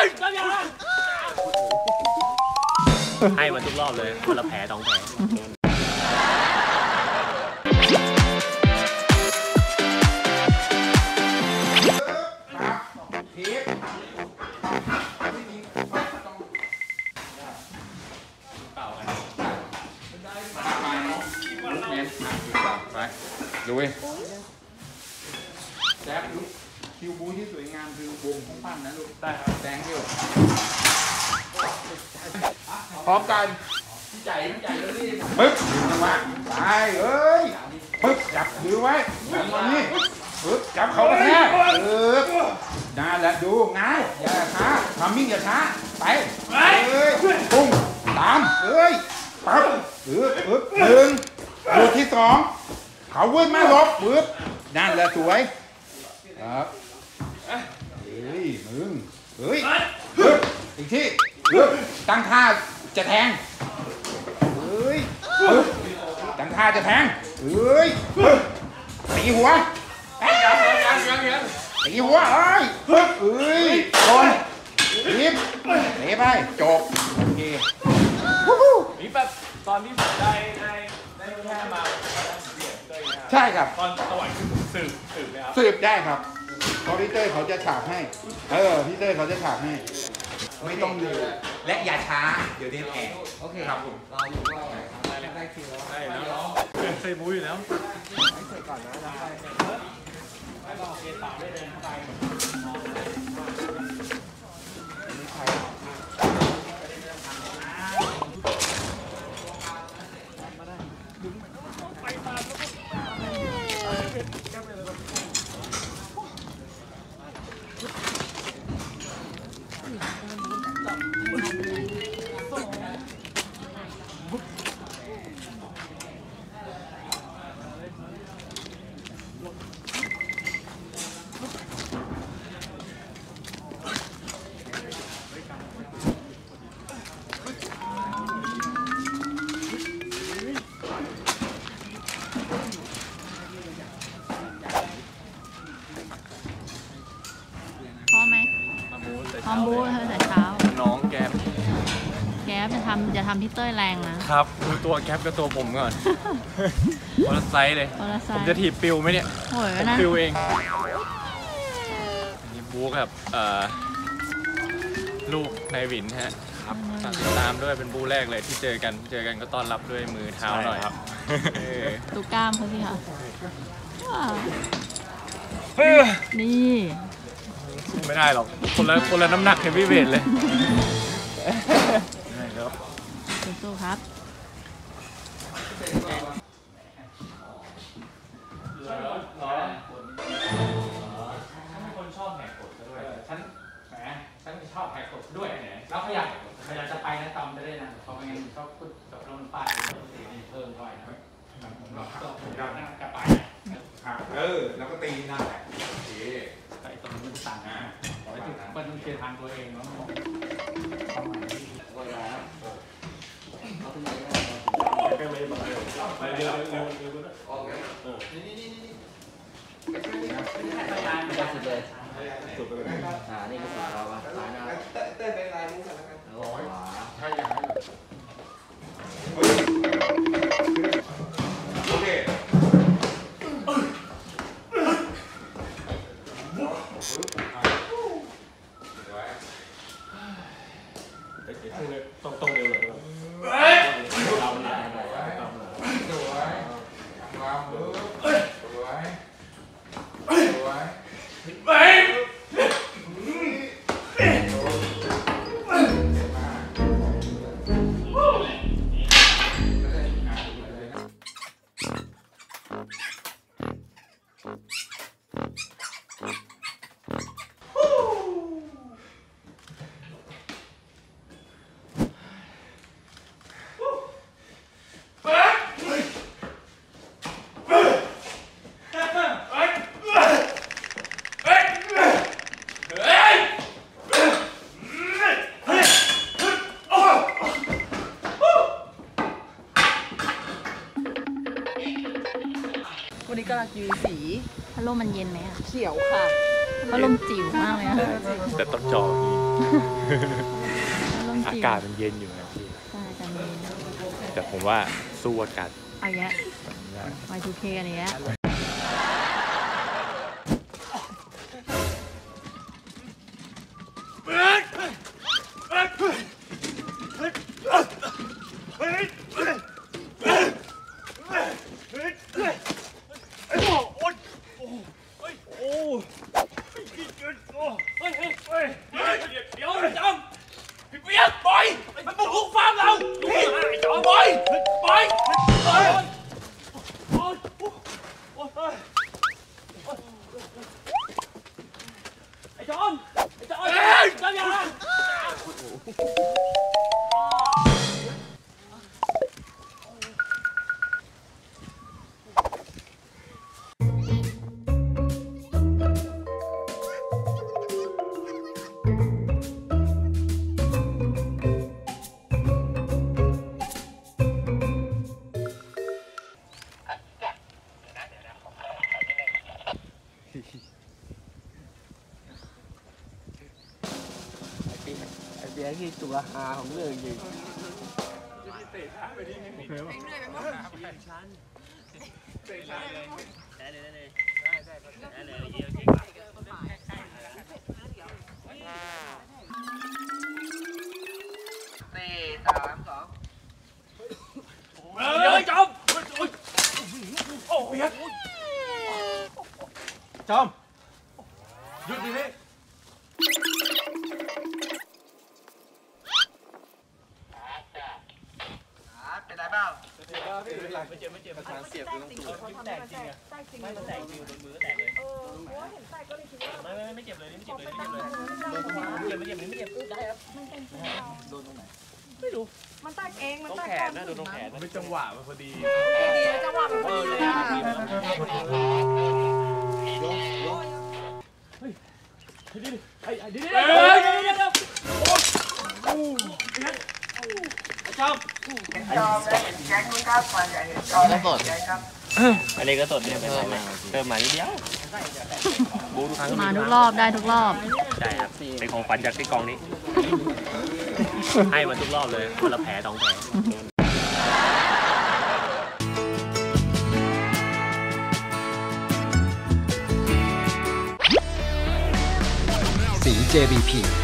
ให้มันทุกรอบเลยคนละแผล2 แผลดูแจ๊บลูกคิวบูที่สวยงามคือวงของปั้นนะลูกได้ครับแดงคิวพร้อมกันใจแล้วนี่ปึ๊บจังหวะไปเอ้ยปึ๊บจับมือไว้แบบนี้ปึ๊บจับเขากระแทกปึ๊บนั่นแหละดูง่ายอย่าช้าทำมิ่งอย่าช้าไปเอ้ยปุ้งตามเอ้ยปั๊บปึ๊บ1ลูกที่2เขาวืดมาลบปึ๊บนั่นแหละสวยครับเฮ้ยมึงเฮ้ยปึ๊บอีกทีปึ๊บตั้งท่าจะแทงเฮ้ยปึ๊บตั้งท่าจะแทงเฮ้ยปึ๊บตีหัวตีหัวเอ้ยปึ๊บเอ้ยคนรีบเตะไปจบโอเคนี่แบบตอนที่ผมได้แค่มาใช่ครับตอนสวรรค์คือผมสืบเลยครับสืบได้ครับพอพี่เต้ยเขาจะฉากให้พี่เต้ยเขาจะฉากให้ไม่ต้องเร็วและอย่าช้าเดี๋ยวเดนแอนโอเคครับผมเราอยู่ก็ได้คิวแล้วได้แล้วเคยบู๊อยู่แล้วให้เสร็จก่อนนะแล้วไปก็โอเคต่อได้เดินเข้าไปพร้อมบู๊เธอแต่เช้าน้องแก๊ปจะทำพี่เต้ยแรงนะครับดูตัวแก๊ปกับตัวผมก่อนคนละไซส์เลยผมจะถีบปิวไหมเนี่ยผมปิวเองนี่บู๊กับลูกนายวินฮะครับติดตามด้วยเป็นบู๊แรกเลยที่เจอกันก็ต้อนรับด้วยมือเท้าหน่อยครับดูกล้ามเขาสิค่ะนี่ไม่ได้หรอกคนละน้ำหนักเฮฟวี่เวทเลยสู้ๆครับคนชอบแหกกฎด้วยฉันชอบแหกกฎด้วยแล้วขยันจะไปนะตำจะได้นะเขาไม่งั้นชอบพูดกับน้องป้ายเพิ่มเข้าไปนะผมเรานั่งกระป๋ายแล้วก็ตีนั่นแหละโอเคไอ้ตรงนี้มันสั่งนะมันต้องเคลียร์ทางตัวเองแล้วมันความหมายก็เลยบอกไปเร็วออกแล้วนี่พยานสุดเลยสุดเลยนี่ก็สุดเราสายหน้าเต้นเป็นลายมุ้งกันแล้วกันใช่ยังไงโอเคต้องเร็วเลยวันนี้กำลังยืนสีพัดลมมันเย็นไหมอ่ะเขียวค่ะพัดลมจิ๋วมากเลยนะแต่ต้องจอพี่พัดลมอาจิ๋วกาศมันเย็นอยู่นะพี่ใช่แต่มีแต่ผมว่าสู้อากาศเอาแยะแบบนี้ได้ Y2K อันเนี้ยไอเบียร์ที่ตัวหาของเรื่องจริงจอมหยุดดิพี่เป็นไรเปล่าไม่เจ็บประสานเสียบอยู่ตรงตูดแตกจริงอ่ะไม่มันแตกจริงโดนมือแตกเลยไม่เจ็บเลยไม่เจ็บเลยไม่เจ็บเลยไม่เจ็บได้ครับโดนตรงไหนไม่รู้มันแตกเองมันแตกแขนนะโดนตรงแขนไม่จังหวะมันพอดีจังหวะมันพอดีเลยอันนี้ก็สดเนี่ยเติมมานิดเดียวบูทุกครั้งมาทุกรอบได้ทุกรอบใช่ครับเป็นของขวัญจากที่กองนี้ ให้มาทุกรอบเลยคนละแผล2 แผลสี JBP